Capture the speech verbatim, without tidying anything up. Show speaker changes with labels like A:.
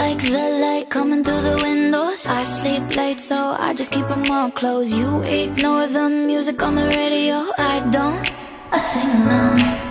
A: like the light coming through the windows. I sleep late, so I just keep them all closed. You ignore the music on the radio. I don't, I sing along.